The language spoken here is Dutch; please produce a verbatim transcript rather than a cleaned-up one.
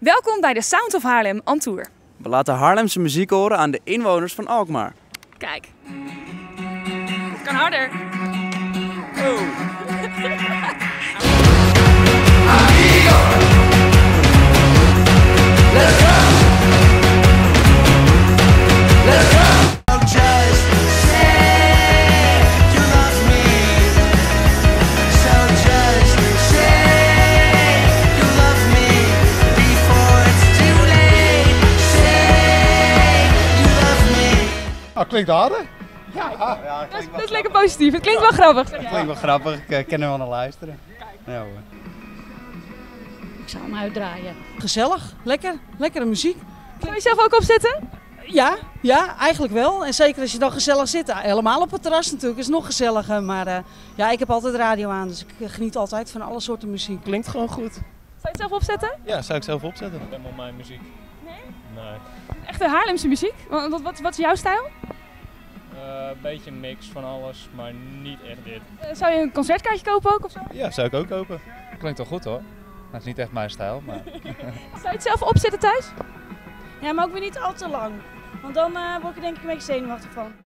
Welkom bij de Sound of Haarlem on Tour. We laten Haarlemse muziek horen aan de inwoners van Alkmaar. Kijk. Het kan harder. Oh. Let's go! Let's go! Just say you love me. So just say you love me before it's too late. Say you love me. Nou, klinkt aardig. Ja, ja dat, is, dat is lekker positief. Het klinkt wel grappig. Het klinkt wel grappig, ik ken er wel naar luisteren. Ja, hoor. Ik zou hem uitdraaien. Gezellig, lekker, lekkere muziek. Zou je zelf ook opzetten? Ja, ja, eigenlijk wel. En zeker als je dan gezellig zit. Helemaal op het terras natuurlijk, is het nog gezelliger. Maar uh, ja, ik heb altijd radio aan, dus ik geniet altijd van alle soorten muziek. Klinkt gewoon goed. Zou je het zelf opzetten? Ja, zou ik zelf opzetten. Helemaal mijn muziek. Nee? Nee. Echte Haarlemse muziek? Wat, wat, wat is jouw stijl? Een uh, beetje een mix van alles, maar niet echt dit. Uh, zou je een concertkaartje kopen ook of zo? Ja, zou ik ook kopen. Klinkt wel goed hoor. Dat is niet echt mijn stijl, maar... Zou je het zelf opzetten thuis? Ja, maar ook weer niet al te lang. Want dan uh, word ik er denk ik een beetje zenuwachtig van.